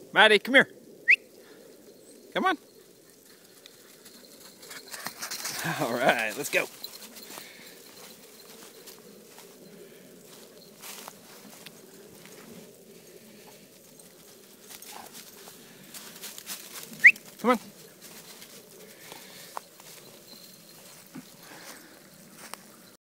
Maddie, come here. Come on. All right, let's go. Come on.